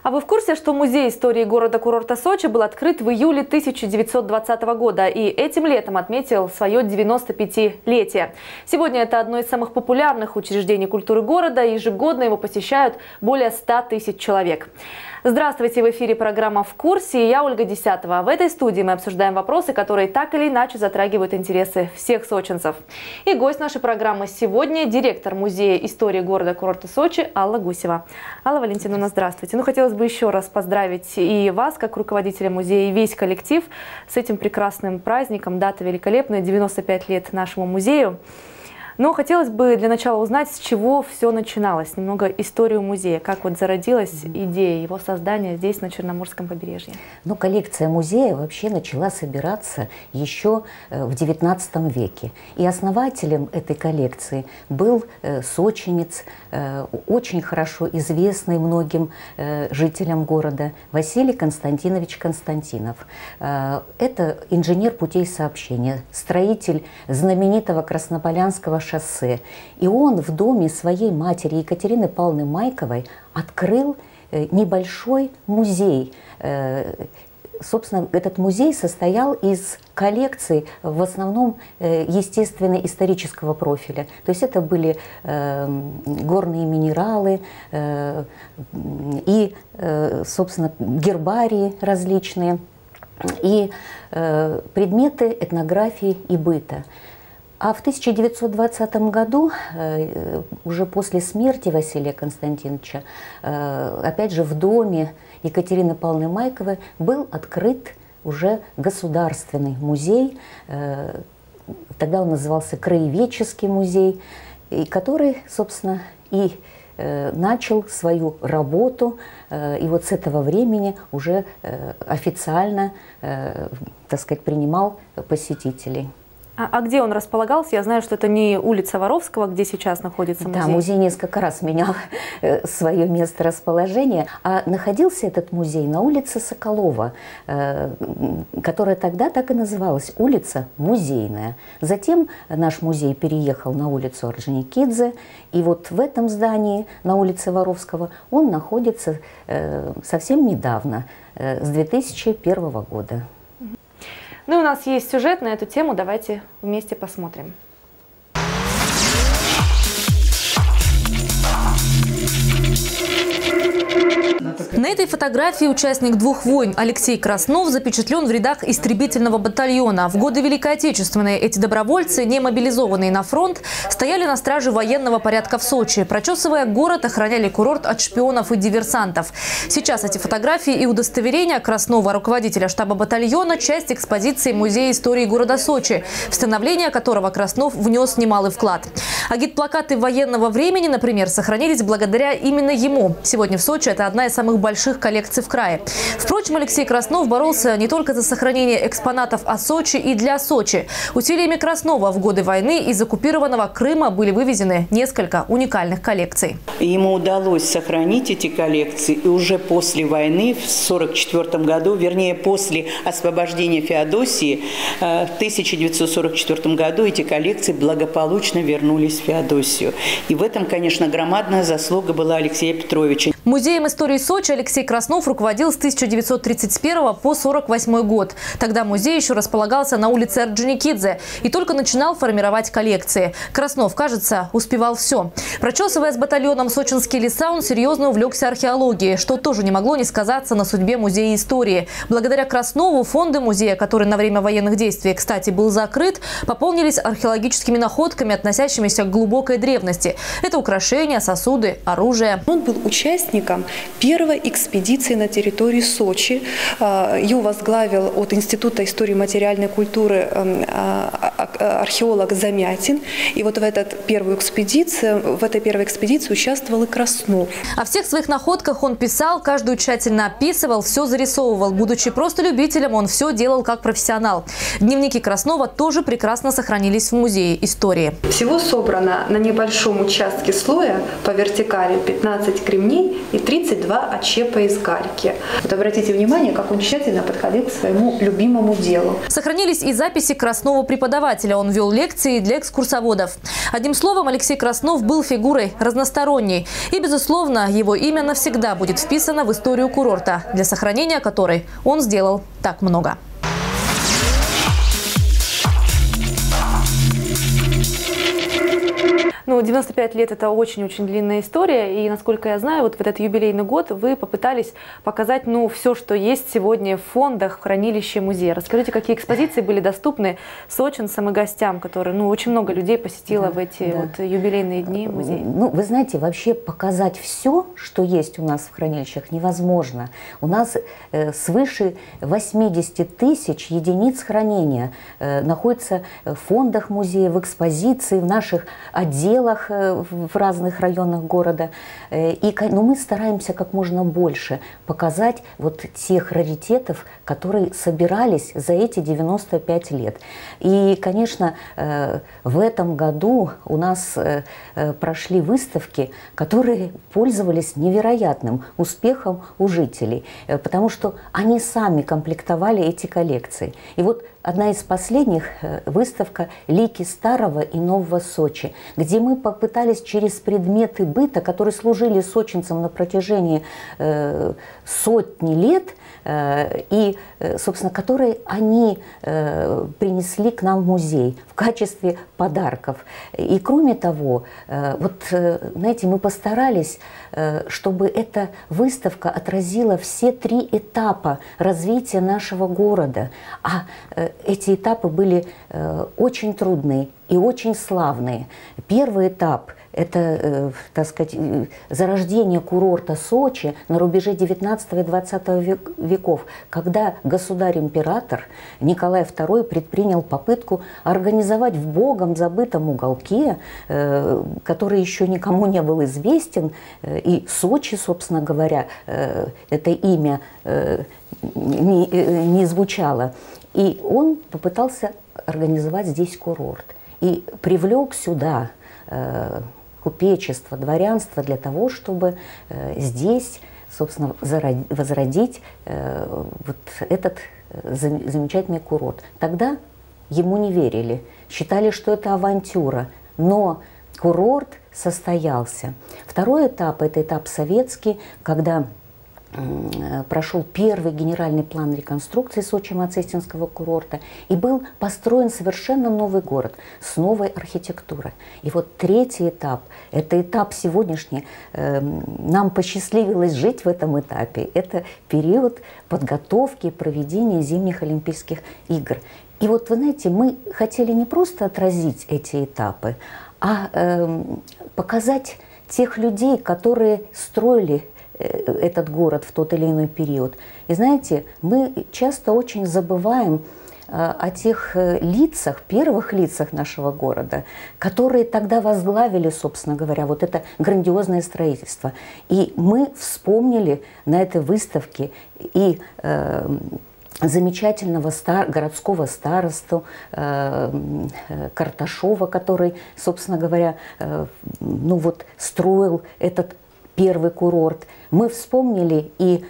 А вы в курсе, что музей истории города-курорта Сочи был открыт в июле 1920 года и этим летом отметил свое 95-летие? Сегодня это одно из самых популярных учреждений культуры города, и ежегодно его посещают более 100 тысяч человек. Здравствуйте, в эфире программа «В курсе» и я, Ольга Десятова. В этой студии мы обсуждаем вопросы, которые так или иначе затрагивают интересы всех сочинцев. И гость нашей программы сегодня – директор Музея истории города-курорта Сочи Алла Гусева. Алла Валентиновна, здравствуйте. Хотелось бы еще раз поздравить и вас, как руководителя музея, и весь коллектив с этим прекрасным праздником. Дата великолепная – 95 лет нашему музею. Но хотелось бы для начала узнать, с чего все начиналось. Немного историю музея. Как вот зародилась идея его создания здесь, на Черноморском побережье? Ну, коллекция музея вообще начала собираться еще в XIX веке. И основателем этой коллекции был сочинец, очень хорошо известный многим жителям города, Василий Константинович Константинов. Это инженер путей сообщения, строитель знаменитого Краснополянского шоссе. И он в доме своей матери Екатерины Павловны Майковой открыл небольшой музей. Собственно, этот музей состоял из коллекций, в основном, естественно-исторического профиля. То есть это были горные минералы и, собственно, гербарии различные, и предметы этнографии и быта. А в 1920 году, уже после смерти Василия Константиновича, опять же в доме Екатерины Павловны Майковой был открыт уже государственный музей. Тогда он назывался Краеведческий музей, который, собственно, и начал свою работу. И вот с этого времени уже официально, так сказать, принимал посетителей. А где он располагался? Я знаю, что это не улица Воровского, где сейчас находится музей. Да, музей несколько раз менял свое место расположения. А находился этот музей на улице Соколова, которая тогда так и называлась – улица Музейная. Затем наш музей переехал на улицу Орджоникидзе. И вот в этом здании, на улице Воровского, он находится совсем недавно, с 2001 года. Ну и у нас есть сюжет на эту тему, давайте вместе посмотрим. На этой фотографии участник двух войн Алексей Краснов запечатлен в рядах истребительного батальона. В годы Великой Отечественной эти добровольцы, не мобилизованные на фронт, стояли на страже военного порядка в Сочи. Прочесывая город, охраняли курорт от шпионов и диверсантов. Сейчас эти фотографии и удостоверения Краснова, руководителя штаба батальона, часть экспозиции Музея истории города Сочи, в становление которого Краснов внес немалый вклад. Агитплакаты военного времени, например, сохранились благодаря именно ему. Сегодня в Сочи это одна из самых больших коллекций в крае. Впрочем, Алексей Краснов боролся не только за сохранение экспонатов о Сочи и для Сочи. Усилиями Краснова в годы войны из оккупированного Крыма были вывезены несколько уникальных коллекций. Ему удалось сохранить эти коллекции, и уже после войны, в 1944 году, вернее, после освобождения Феодосии, в 1944 году эти коллекции благополучно вернулись в Феодосию. И в этом, конечно, громадная заслуга была Алексея Петровича. Музеем истории Сочи Алексей Краснов руководил с 1931 по 1948 год. Тогда музей еще располагался на улице Орджоникидзе и только начинал формировать коллекции. Краснов, кажется, успевал все. Прочесывая с батальоном сочинские леса, он серьезно увлекся археологией, что тоже не могло не сказаться на судьбе музея истории. Благодаря Краснову фонды музея, который на время военных действий, кстати, был закрыт, пополнились археологическими находками, относящимися к глубокой древности. Это украшения, сосуды, оружие. Он был участником первой экспедиции на территории Сочи. Ее возглавил от Института истории и материальной культуры археолог Замятин. И вот в этой первой экспедиции участвовал и Краснов. О всех своих находках он писал, каждую тщательно описывал, все зарисовывал. Будучи просто любителем, он все делал как профессионал. Дневники Краснова тоже прекрасно сохранились в музее истории. Всего собрано на небольшом участке слоя по вертикали 15 кремней и 32 отщепа из гальки. Вот обратите внимание, как он тщательно подходил к своему любимому делу. Сохранились и записи Краснова преподавателя. Он вел лекции для экскурсоводов. Одним словом, Алексей Краснов был фигурой разносторонней. И, безусловно, его имя навсегда будет вписано в историю курорта, для сохранения которой он сделал так много. Ну, 95 лет – это очень-очень длинная история. И, насколько я знаю, вот в этот юбилейный год вы попытались показать, ну, все, что есть сегодня в фондах, в хранилище музея. Расскажите, какие экспозиции были доступны сочинцам и гостям, которые, ну, очень много людей посетило в эти вот юбилейные дни музей? Ну, вы знаете, вообще показать все, что есть у нас в хранилищах, невозможно. У нас свыше 80 тысяч единиц хранения находится в фондах музея, в экспозиции, в наших отделах в разных районах города. Но мы стараемся как можно больше показать вот тех раритетов, которые собирались за эти 95 лет. И, конечно, в этом году у нас прошли выставки, которые пользовались невероятным успехом у жителей, потому что они сами комплектовали эти коллекции. И вот одна из последних выставка «Лики старого и нового Сочи», где мы попытались через предметы быта, которые служили сочинцам на протяжении сотни лет, и, собственно, которые они принесли к нам в музей в качестве подарков. И кроме того, вот, знаете, мы постарались, чтобы эта выставка отразила все 3 этапа развития нашего города. А эти этапы были очень трудные и очень славные. Первый этап – это, так сказать, зарождение курорта Сочи на рубеже 19 и 20 веков, когда государь-император Николай II предпринял попытку организовать в богом забытом уголке, который еще никому не был известен, и Сочи, собственно говоря, это имя не звучало, и он попытался организовать здесь курорт и привлек сюда купечество, дворянство для того, чтобы здесь, собственно, возродить вот этот замечательный курорт. Тогда ему не верили, считали, что это авантюра, но курорт состоялся. Второй этап – это этап советский, когда прошел первый генеральный план реконструкции Сочи-Мацестинского курорта, и был построен совершенно новый город с новой архитектурой. И вот третий этап, это этап сегодняшний, нам посчастливилось жить в этом этапе, это период подготовки и проведения зимних Олимпийских игр. И вот, вы знаете, мы хотели не просто отразить эти этапы, а показать тех людей, которые строили этот город в тот или иной период. И знаете, мы часто очень забываем о тех лицах, первых лицах нашего города, которые тогда возглавили, собственно говоря, вот это грандиозное строительство. И мы вспомнили на этой выставке и замечательного городского старосту Карташова, который, собственно говоря, ну вот, строил этот первый курорт. Мы вспомнили и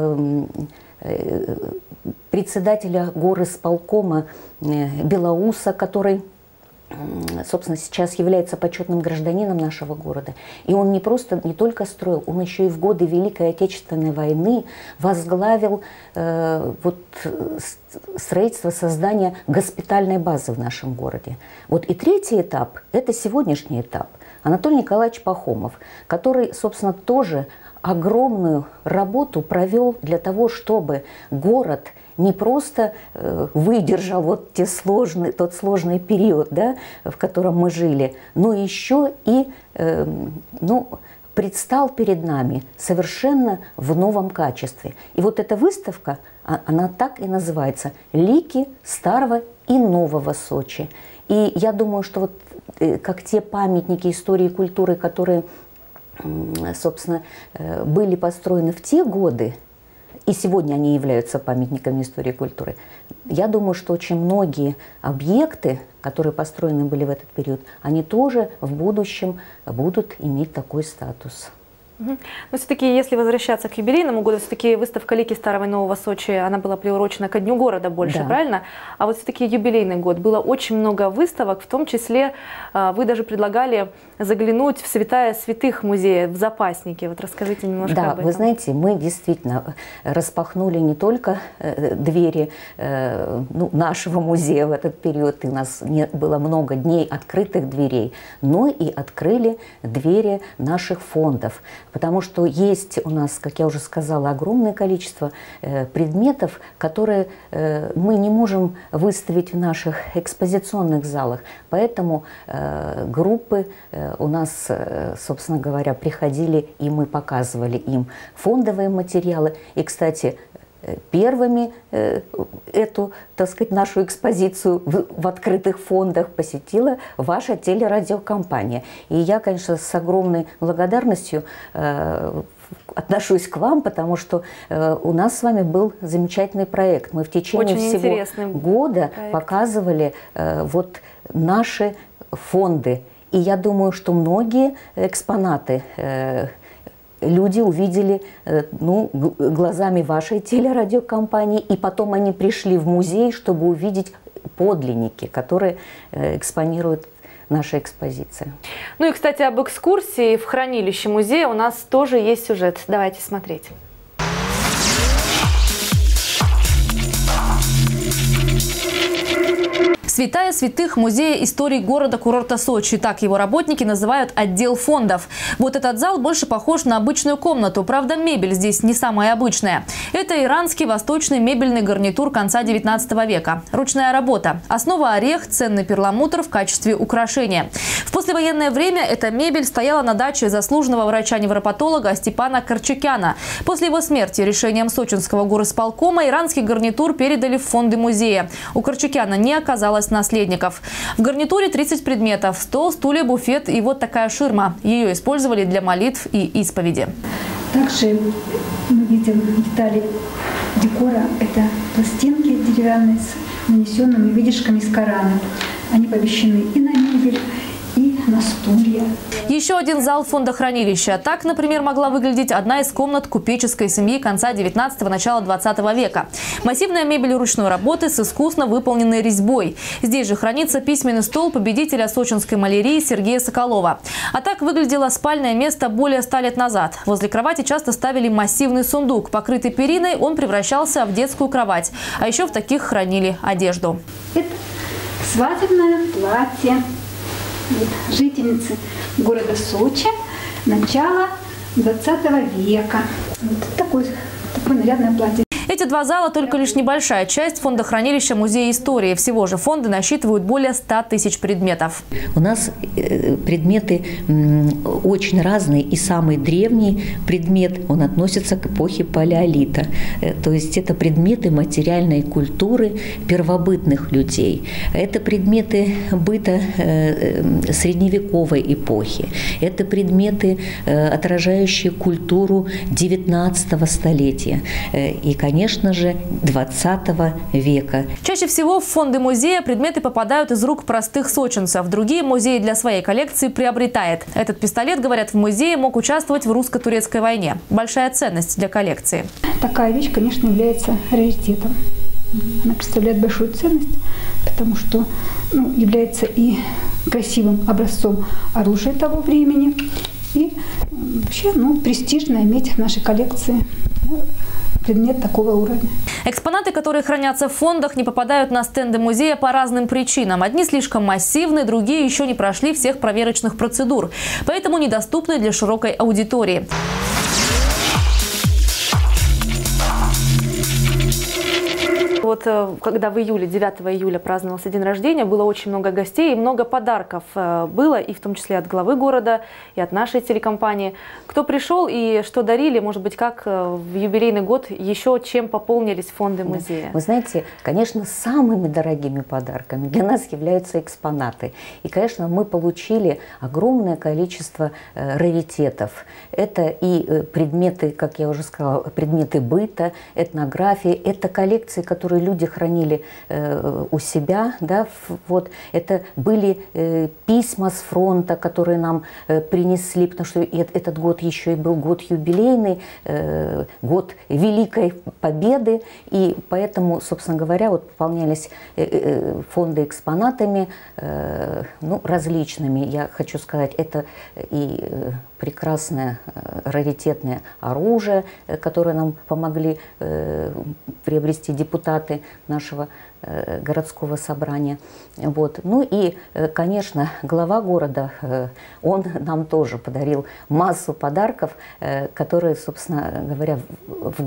председателя горисполкома Белоуса, который, собственно, сейчас является почетным гражданином нашего города. И он не только строил, он еще и в годы Великой Отечественной войны возглавил вот, строительство, создание госпитальной базы в нашем городе. Вот и третий этап – это сегодняшний этап. Анатолий Николаевич Пахомов, который, собственно, тоже огромную работу провел для того, чтобы город не просто выдержал вот тот сложный период, да, в котором мы жили, но еще и предстал перед нами совершенно в новом качестве. И вот эта выставка, она так и называется «Лики старого и нового Сочи». И я думаю, что вот как те памятники истории и культуры, которые, собственно, были построены в те годы, и сегодня они являются памятниками истории и культуры, я думаю, что очень многие объекты, которые построены были в этот период, они тоже в будущем будут иметь такой статус. Но все-таки, если возвращаться к юбилейному году, все-таки выставка «Лики старого и нового Сочи», она была приурочена ко Дню города больше, да. Правильно? А вот все-таки юбилейный год. Было очень много выставок, в том числе вы даже предлагали заглянуть в святая святых музея, в запасники. Вот расскажите немножко об этом. Вы знаете, мы действительно распахнули не только двери нашего музея в этот период, и у нас было много дней открытых дверей, но и открыли двери наших фондов. Потому что есть у нас, как я уже сказала, огромное количество предметов, которые мы не можем выставить в наших экспозиционных залах. Поэтому группы у нас, собственно говоря, приходили, и мы показывали им фондовые материалы. И, кстати, первыми эту, так сказать, нашу экспозицию в открытых фондах посетила ваша телерадиокомпания. И я, конечно, с огромной благодарностью отношусь к вам, потому что у нас с вами был замечательный проект. Мы в течение всего года показывали вот наши фонды. И я думаю, что многие экспонаты люди увидели глазами вашей телерадиокомпании, и потом они пришли в музей, чтобы увидеть подлинники, которые экспонируют наша экспозиция. Ну и, кстати, об экскурсии в хранилище музея у нас тоже есть сюжет. Давайте смотреть. Святая святых музея истории города-курорта Сочи. Так его работники называют отдел фондов. Вот этот зал больше похож на обычную комнату. Правда, мебель здесь не самая обычная. Это иранский восточный мебельный гарнитур конца 19 века. Ручная работа. Основа орех, ценный перламутр в качестве украшения. В послевоенное время эта мебель стояла на даче заслуженного врача-невропатолога Степана Корчукяна. После его смерти решением сочинского горисполкома иранский гарнитур передали в фонды музея. У Корчукяна не оказалось наследников. В гарнитуре 30 предметов: стол, стулья, буфет и вот такая ширма. Ее использовали для молитв и исповеди. Также мы видим детали декора. Это пластинки деревянные с нанесенными видишками из Корана. Они помещены и на мебель, и на стулья. Еще один зал фондохранилища. Так, например, могла выглядеть одна из комнат купеческой семьи конца 19-го, начала 20 века. Массивная мебель ручной работы с искусно выполненной резьбой. Здесь же хранится письменный стол победителя сочинской малярии Сергея Соколова. А так выглядело спальное место более 100 лет назад. Возле кровати часто ставили массивный сундук. Покрытый периной, он превращался в детскую кровать. А еще в таких хранили одежду. Это свадебное платье жительницы города Сочи начала 20 века. Вот такое нарядное платье. Эти два зала только лишь небольшая часть фондохранилища Музея истории. Всего же фонды насчитывают более 100 тысяч предметов. У нас предметы очень разные. И самый древний предмет, он относится к эпохе палеолита. То есть это предметы материальной культуры первобытных людей. Это предметы быта средневековой эпохи. Это предметы, отражающие культуру 19 столетия. И, конечно же, 20 века. Чаще всего в фонды музея предметы попадают из рук простых сочинцев. Другие музеи для своей коллекции приобретает. Этот пистолет, говорят, в музее мог участвовать в русско-турецкой войне. Большая ценность для коллекции. Такая вещь, конечно, является раритетом. Она представляет большую ценность, потому что является и красивым образцом оружия того времени. И вообще престижно иметь в нашей коллекции предмет такого уровня. Экспонаты, которые хранятся в фондах, не попадают на стенды музея по разным причинам. Одни слишком массивны, другие еще не прошли всех проверочных процедур, поэтому недоступны для широкой аудитории. Вот когда в июле, 9 июля праздновался день рождения, было очень много гостей и много подарков было, и в том числе от главы города, и от нашей телекомпании. Кто пришел и что дарили, может быть, как в юбилейный год еще чем пополнились фонды музея? Вы знаете, конечно, самыми дорогими подарками для нас являются экспонаты. И, конечно, мы получили огромное количество раритетов. Это и предметы, как я уже сказала, предметы быта, этнографии, это коллекции, которые люди хранили у себя. Да, вот. Это были письма с фронта, которые нам принесли, потому что этот год еще и был год юбилейный, год Великой Победы, и поэтому, собственно говоря, вот пополнялись фонды экспонатами, ну, различными. Я хочу сказать, это и прекрасное раритетное оружие, которое нам помогли приобрести депутаты нашего городского собрания. Вот. Ну и, конечно, глава города, он нам тоже подарил массу подарков, которые, собственно говоря, в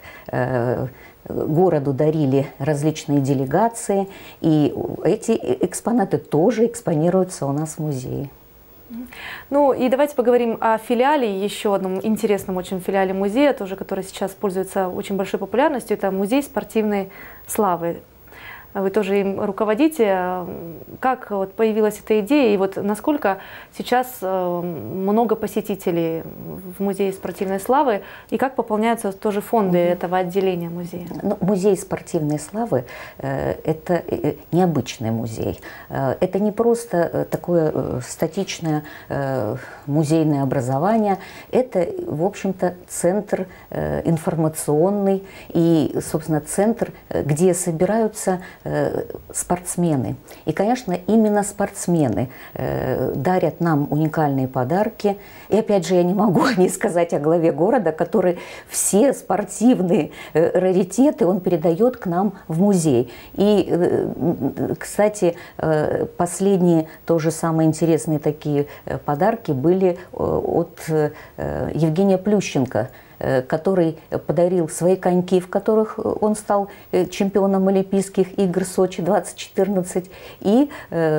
городу дарили различные делегации, и эти экспонаты тоже экспонируются у нас в музее. Ну и давайте поговорим о филиале, еще одном интересном очень филиале музея, тоже, который сейчас пользуется очень большой популярностью. Это музей спортивной славы. Вы тоже им руководите. Как вот появилась эта идея и вот насколько сейчас много посетителей в музее спортивной славы и как пополняются тоже фонды этого отделения музея? Ну, музей спортивной славы это необычный музей. Это не просто такое статичное музейное образование. Это, в общем-то, центр информационный и, собственно, центр, где собираются спортсмены. И, конечно, именно спортсмены дарят нам уникальные подарки. И, опять же, я не могу не сказать о главе города, который все спортивные раритеты он передает к нам в музей. И, кстати, последние тоже самые интересные такие подарки были от Евгения Плющенко, который подарил свои коньки, в которых он стал чемпионом Олимпийских игр Сочи 2014, и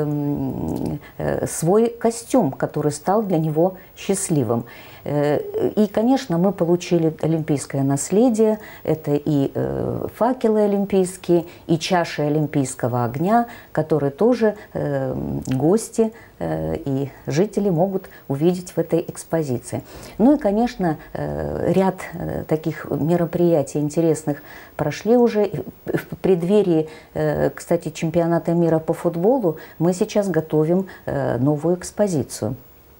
свой костюм, который стал для него счастливым. И, конечно, мы получили олимпийское наследие. Это и факелы олимпийские, и чаши олимпийского огня, которые тоже гости и жители могут увидеть в этой экспозиции. Ну и, конечно, ряд таких мероприятий интересных прошли уже. В преддверии, кстати, чемпионата мира по футболу мы сейчас готовим новую экспозицию.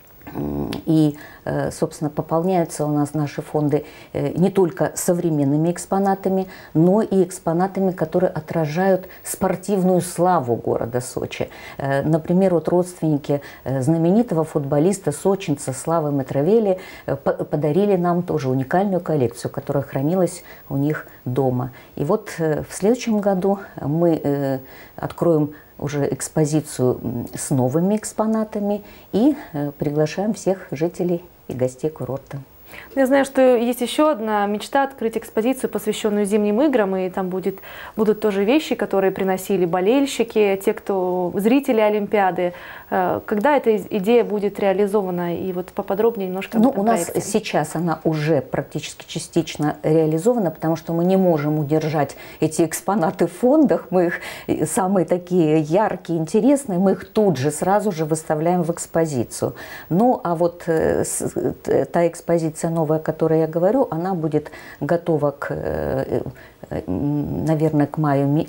И, собственно, пополняются у нас наши фонды не только современными экспонатами, но и экспонатами, которые отражают спортивную славу города Сочи. Например, вот родственники знаменитого футболиста, сочинца Славы Митровели подарили нам тоже уникальную коллекцию, которая хранилась у них дома. И вот в следующем году мы откроем уже экспозицию с новыми экспонатами и приглашаем всех жителей и гостей курорта. Я знаю, что есть еще одна мечта — открыть экспозицию, посвященную зимним играм, и там будут тоже вещи, которые приносили болельщики, те, кто зрители Олимпиады. Когда эта идея будет реализована? И вот поподробнее немножко об этом у нас проекте. сейчас она уже практически частично реализована, потому что мы не можем удержать эти экспонаты в фондах. Мы их, самые такие яркие, интересные, мы их тут же сразу же выставляем в экспозицию. Ну, а вот та экспозиция новая, о которой я говорю, она будет готова наверное, к маю,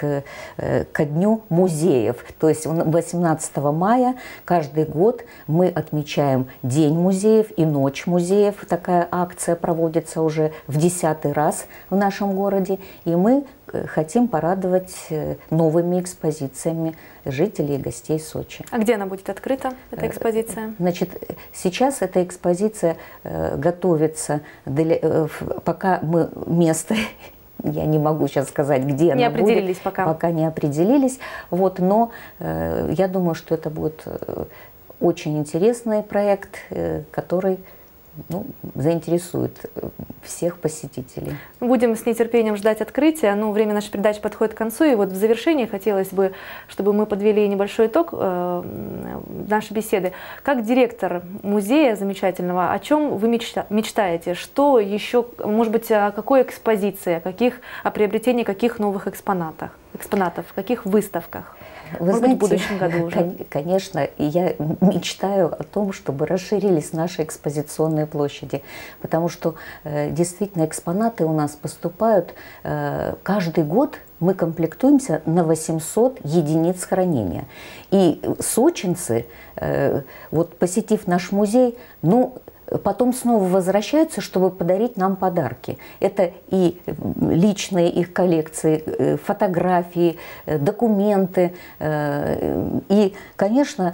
ко дню музеев. То есть 18 мая каждый год мы отмечаем День музеев и Ночь музеев. Такая акция проводится уже в 10-й раз в нашем городе. И мы хотим порадовать новыми экспозициями жителей и гостей Сочи. А где она будет открыта, эта экспозиция? Значит, сейчас эта экспозиция готовится, пока мы место... Я не могу сейчас сказать, где она будет. Не определились пока. Пока не определились. Вот, но я думаю, что это будет очень интересный проект, который заинтересует всех посетителей. Будем с нетерпением ждать открытия. Время нашей передачи подходит к концу. И вот в завершении хотелось бы, чтобы мы подвели небольшой итог нашей беседы. Как директор музея замечательного, о чем вы мечтаете? Что еще, может быть, о какой экспозиции, о приобретении каких новых экспонатов, каких выставках? Вы Может знаете, быть, в будущем году уже. Конечно, и я мечтаю о том, чтобы расширились наши экспозиционные площади, потому что действительно экспонаты у нас поступают каждый год. Мы комплектуемся на 800 единиц хранения. И сочинцы, вот посетив наш музей, потом снова возвращаются, чтобы подарить нам подарки. Это и личные их коллекции, фотографии, документы. И, конечно,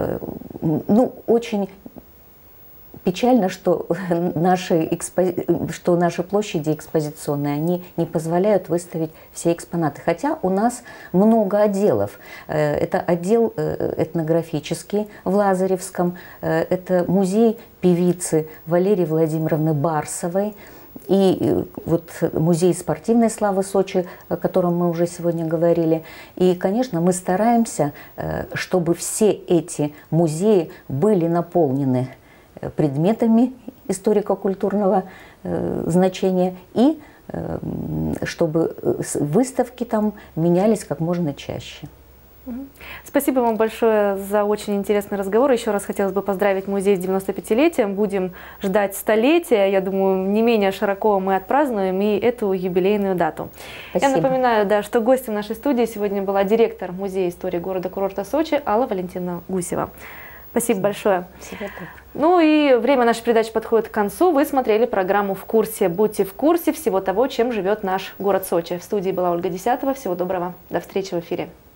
очень печально, что наши площади экспозиционные, они не позволяют выставить все экспонаты. Хотя у нас много отделов. Это отдел этнографический в Лазаревском, это музей певицы Валерии Владимировны Барсовой, и вот музей спортивной славы Сочи, о котором мы уже сегодня говорили. И, конечно, мы стараемся, чтобы все эти музеи были наполнены предметами историко-культурного значения, и чтобы выставки там менялись как можно чаще. Спасибо вам большое за очень интересный разговор. Еще раз хотелось бы поздравить музей с 95-летием. Будем ждать столетия. Я думаю, не менее широко мы отпразднуем и эту юбилейную дату. Спасибо. Я напоминаю, что гостем нашей студии сегодня была директор Музея истории города-курорта Сочи Алла Валентиновна Гусева. Спасибо большое. Ну и время нашей передачи подходит к концу. Вы смотрели программу «В курсе». Будьте в курсе всего того, чем живет наш город Сочи. В студии была Ольга Десятова. Всего доброго. До встречи в эфире.